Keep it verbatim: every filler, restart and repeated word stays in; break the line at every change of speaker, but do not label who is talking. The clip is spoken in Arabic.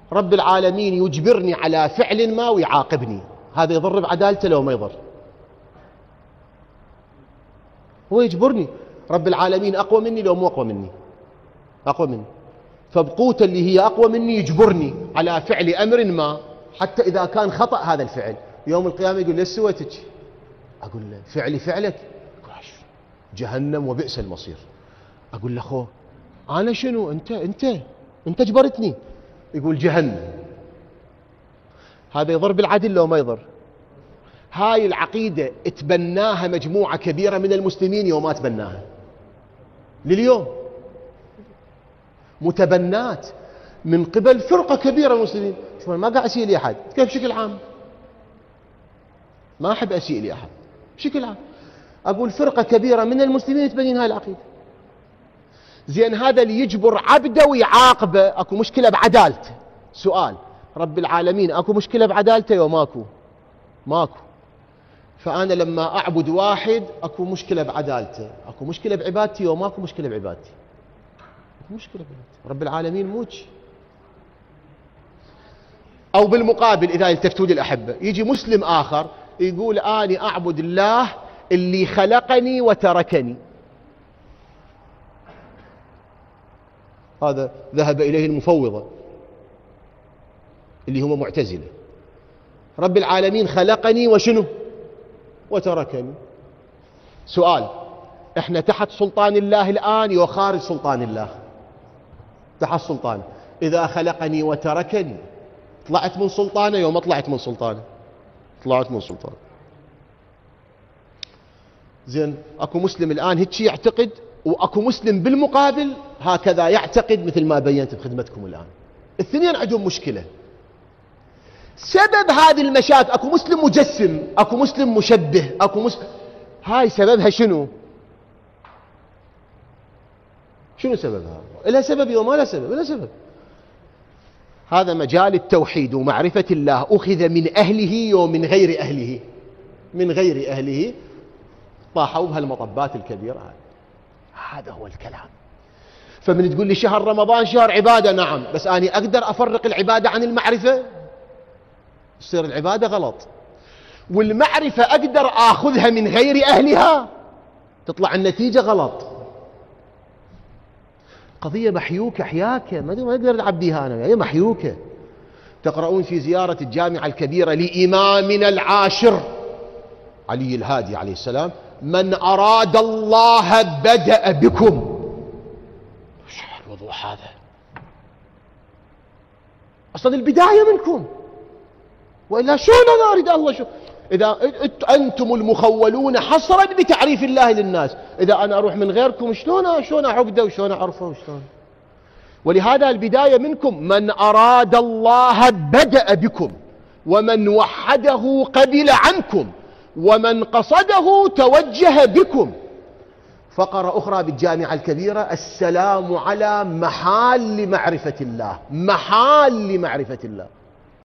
رب العالمين يجبرني على فعل ما ويعاقبني، هذا يضر بعدالته لو ما يضر؟ هو يجبرني، رب العالمين أقوى مني لو مو أقوى مني؟ أقوى مني، فبقوته اللي هي أقوى مني يجبرني على فعل أمر ما، حتى إذا كان خطأ هذا الفعل. يوم القيامة يقول ليش سويتك؟ أقول له فعلي فعلك، جهنم وبئس المصير. أقول له خو أنا شنو؟ أنت أنت أنت جبرتني. يقول جهنم. هذا يضر بالعدل لو ما يضر؟ هاي العقيدة اتبناها مجموعة كبيرة من المسلمين يوم ما تبناها لليوم، متبنات من قبل فرقة كبيرة من المسلمين. شو ما قاعد أسيء لأحد، كيف بشكل عام ما أحب أسيء لأحد بشكل عام، أقول فرقة كبيرة من المسلمين تبنين هاي العقيدة. زين هذا اللي يجبر عبده ويعاقبه، أكو مشكلة بعدالته. سؤال، رب العالمين أكو مشكلة بعدالته يو ماكو؟ ماكو. فأنا لما أعبد واحد أكو مشكلة بعدالته، أكو مشكلة بعبادتي يو ماكو مشكلة بعبادتي؟ أكو مشكلة بعبادتي. رب العالمين موج. أو بالمقابل إذا التفتوا لي الأحبة، يجي مسلم آخر يقول أني أعبد الله اللي خلقني وتركني. هذا ذهب إليه المفوضة اللي هم معتزلة. رب العالمين خلقني وشنو؟ وتركني. سؤال، احنا تحت سلطان الله الآن يو خارج سلطان الله؟ تحت سلطانه. إذا خلقني وتركني طلعت من سلطانه يوم ما طلعت من سلطانه؟ طلعت من سلطانه. زين اكو مسلم الآن هيك يعتقد، واكو مسلم بالمقابل هكذا يعتقد مثل ما بينت بخدمتكم الآن. الاثنين عندهم مشكلة. سبب هذه المشاكل، اكو مسلم مجسم، اكو مسلم مشبه، اكو مسلم، هاي سببها شنو؟ شنو سببها؟ لها سبب يوم ما لها سبب؟ لها سبب. هذا مجال التوحيد ومعرفة الله أخذ من أهله ومن غير أهله. من غير أهله طاحوا بهالمطبات الكبيرة. هذا هو الكلام. فمن تقول لي شهر رمضان شهر عبادة، نعم، بس أنا أقدر أفرق العبادة عن المعرفة؟ تصير العبادة غلط. والمعرفة أقدر أخذها من غير أهلها، تطلع النتيجة غلط. قضية محيوكة حياكة، ما أقدر ألعب بها أنا، هي محيوكة. تقرؤون في زيارة الجامعة الكبيرة لإمامنا العاشر علي الهادي عليه السلام: من أراد الله بدأ بكم. شو الوضوح هذا؟ أصلا البداية منكم، وإلا شلون أنا أريد الله؟ شو إذا أنتم المخولون حصرا بتعريف الله للناس، إذا أنا أروح من غيركم شلون شلون أعبده وشلون أعرفه وشلون؟ ولهذا البداية منكم. من أراد الله بدأ بكم، ومن وحده قبل عنكم، ومن قصده توجه بكم. فقرة أخرى بالجامعة الكبيرة: السلام على محال لمعرفة الله. محال لمعرفة الله.